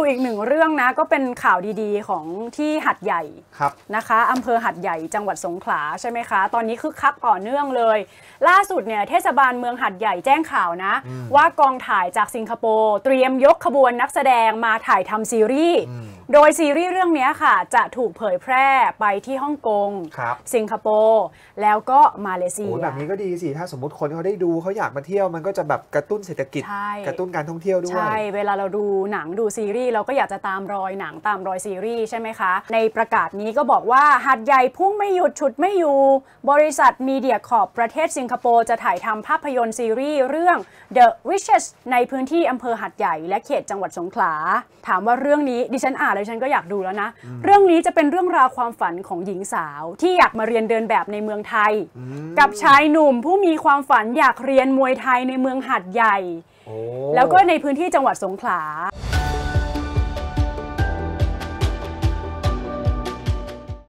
ดูอีกหนึ่งเรื่องนะก็เป็นข่าวดีๆของที่หัดใหญ่นะคะอำเภอหัดใหญ่จังหวัดสงขลาใช่ไหมคะตอนนี้คึกคักต่อเนื่องเลยล่าสุดเนี่ยเทศบาลเมืองหัดใหญ่แจ้งข่าวนะว่ากองถ่ายจากสิงคโปร์เตรียมยกขบวนนักแสดงมาถ่ายทำซีรีส์โดยซีรีส์เรื่องนี้ค่ะจะถูกเผยแพร่ไปที่ฮ่องกงสิงคโปร์แล้วก็มาเลเซียแบบนี้ก็ดีสิถ้าสมมติคนเขาได้ดูเขาอยากมาเที่ยวมันก็จะแบบกระตุ้นเศรษฐกิจกระตุ้นการท่องเที่ยวด้วยใช่เวลาเราดูหนังดูซีรีส์เราก็อยากจะตามรอยหนังตามรอยซีรีส์ใช่ไหมคะในประกาศนี้ก็บอกว่าหัดใหญ่พุ่งไม่หยุดฉุดไม่อยู่บริษัทมีเดียคอร์ปประเทศสิงคโปร์จะถ่ายทำภาพยนตร์ซีรีส์เรื่อง The Witches ในพื้นที่อำเภอหัดใหญ่และเขตจังหวัดสงขลาถามว่าเรื่องนี้ดิฉันอ่านแล้วฉันก็อยากดูแล้วนะเรื่องนี้จะเป็นเรื่องราวความฝันของหญิงสาวที่อยากมาเรียนเดินแบบในเมืองไทยกับชายหนุ่มผู้มีความฝันอยากเรียนมวยไทยในเมืองหัดใหญ่แล้วก็ในพื้นที่จังหวัดสงขลา